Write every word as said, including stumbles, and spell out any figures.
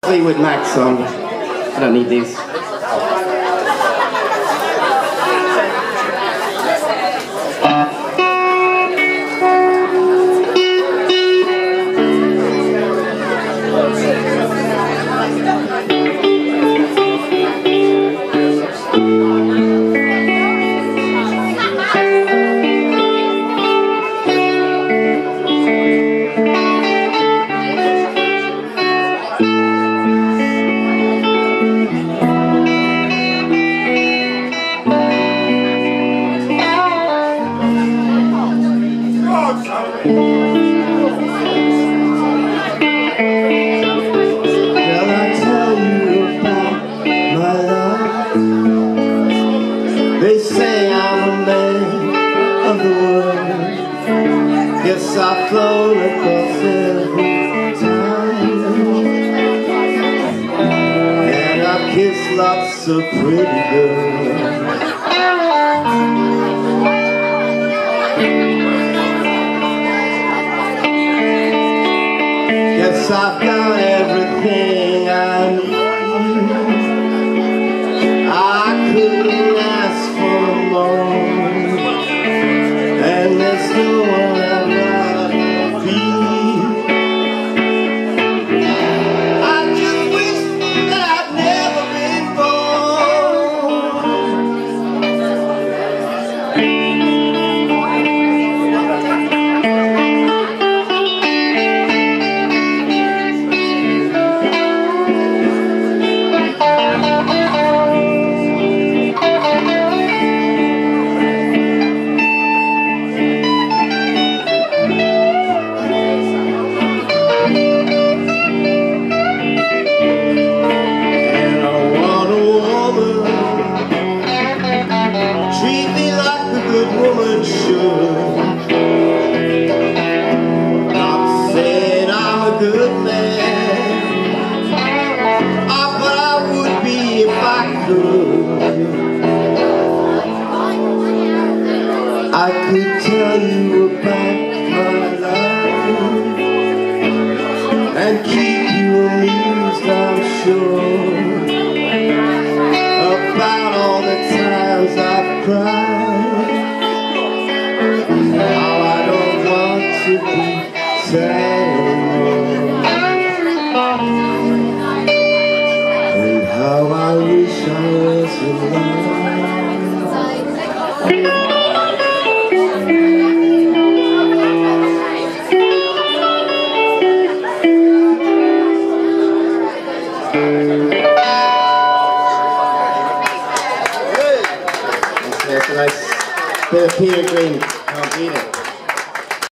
Fleetwood Mac song. I don't need these. They say I'm a man of the world. Yes, I've flown across every time, and I've kissed lots of pretty girls. Yes, I've got everything I need. I couldn't ask for more, and there's no one I'd rather be. I just wish that I'd never been woman should. Not saying I'm a good man, oh, but I would be if I could. I could tell you about my life and keep you amused, I'm sure, about all the times I've cried. How I don't want to be sad anymore, and how I wish I was That's a nice bit of Peter Green. Can't beat it.